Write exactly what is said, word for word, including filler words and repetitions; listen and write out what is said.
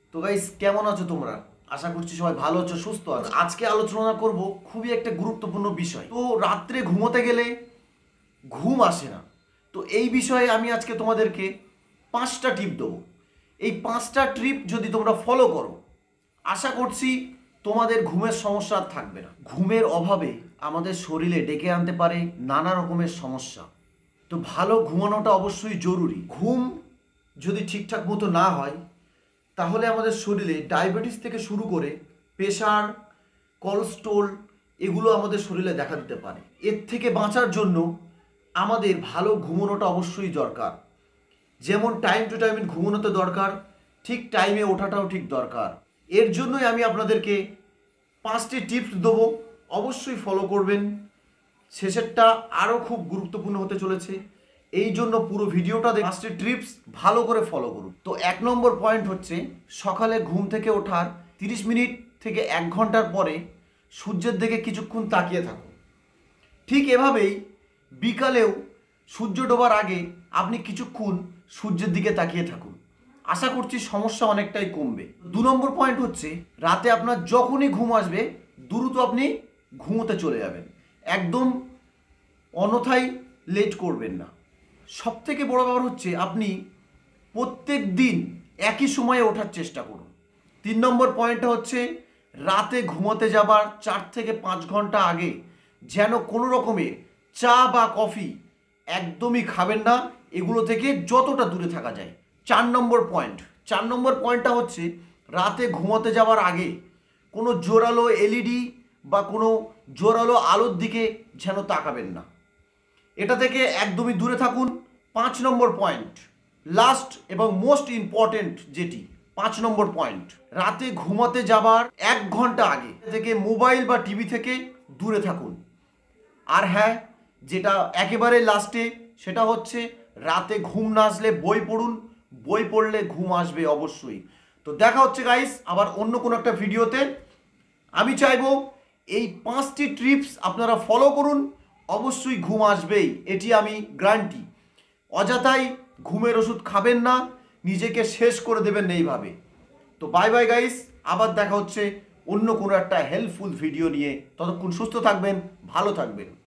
তো গাইস, কেমন আছো তোমরা? আশা করছি সবাই ভালো আছো, সুস্থ আছো। আজকে আলোচনা করব খুবই একটা গুরুত্বপূর্ণ বিষয়। তো রাত্রে ঘুমোতে গেলে ঘুম আসে না, তো এই বিষয়ে আমি আজকে তোমাদেরকে পাঁচটা টিপ দেবো। এই পাঁচটা টিপ যদি তোমরা ফলো করো, আশা করছি তোমাদের ঘুমের সমস্যা আর থাকবে না। ঘুমের অভাবে আমাদের শরীরে ডেকে আনতে পারে নানা রকমের সমস্যা। তো ভালো ঘুমানোটা অবশ্যই জরুরি। ঘুম যদি ঠিকঠাক মতো না হয়, তাহলে আমাদের শরীরে ডায়াবেটিস থেকে শুরু করে প্রেশার, কোলেস্ট্রল এগুলো আমাদের শরীরে দেখা দিতে পারে। এর থেকে বাঁচার জন্য আমাদের ভালো ঘুমানোটা অবশ্যই দরকার। যেমন টাইম টু টাইম ঘুমানোতে দরকার, ঠিক টাইমে ওঠাটাও ঠিক দরকার। এর জন্যই আমি আপনাদেরকে পাঁচটি টিপস দেবো, অবশ্যই ফলো করবেন। শেষেরটা আরও খুব গুরুত্বপূর্ণ হতে চলেছে, এই জন্য পুরো ভিডিওটা পাঁচটি টিপস ভালো করে ফলো করুন। তো এক নম্বর পয়েন্ট হচ্ছে, সকালে ঘুম থেকে ওঠার তিরিশ মিনিট থেকে এক ঘন্টার পরে সূর্যের দিকে কিছুক্ষণ তাকিয়ে থাকুন। ঠিক এভাবেই বিকালেও সূর্য ডোবার আগে আপনি কিছুক্ষণ সূর্যের দিকে তাকিয়ে থাকুন। আশা করছি সমস্যা অনেকটাই কমবে। দু নম্বর পয়েন্ট হচ্ছে, রাতে আপনার যখনই ঘুম আসবে দ্রুত আপনি ঘুমোতে চলে যাবেন, একদম অন্যথায় লেট করবেন না। সব থেকে বড় ব্যাপার হচ্ছে, আপনি প্রত্যেক দিন একই সময়ে ওঠার চেষ্টা করুন। তিন নম্বর পয়েন্টটা হচ্ছে, রাতে ঘুমোতে যাবার চার থেকে পাঁচ ঘন্টা আগে যেন কোনো রকমের চা বা কফি একদমই খাবেন না, এগুলো থেকে যতটা দূরে থাকা যায়। চার নম্বর পয়েন্ট চার নম্বর পয়েন্টটা হচ্ছে, রাতে ঘুমোতে যাওয়ার আগে কোনো জোরালো এলইডি বা কোনো জোরালো আলোর দিকে যেন তাকাবেন না, এটা থেকে একদমই দূরে থাকুন। পাঁচ নম্বর পয়েন্ট, লাস্ট এবং মোস্ট ইম্পর্টেন্ট যেটি পাঁচ নম্বর পয়েন্ট, রাতে ঘুমাতে যাবার এক ঘন্টা আগে থেকে মোবাইল বা টিভি থেকে দূরে থাকুন। আর হ্যাঁ, যেটা একেবারে লাস্টে, সেটা হচ্ছে রাতে ঘুম না আসলে বই পড়ুন, বই পড়লে ঘুম আসবে অবশ্যই। তো দেখা হচ্ছে গাইস আবার অন্য কোনো একটা ভিডিওতে। আমি চাইবো এই পাঁচটি টিপস আপনারা ফলো করুন, অবশ্যই ঘুম আসবেই, এটি আমি গ্যারান্টি। অযথাই ঘুমের ওষুধ খাবেন না, নিজেকে শেষ করে দেবেন না এইভাবে। তো বাই বাই গাইস, আবার দেখা হচ্ছে অন্য কোনো একটা হেল্পফুল ভিডিও নিয়ে। ততক্ষণ সুস্থ থাকবেন, ভালো থাকবেন।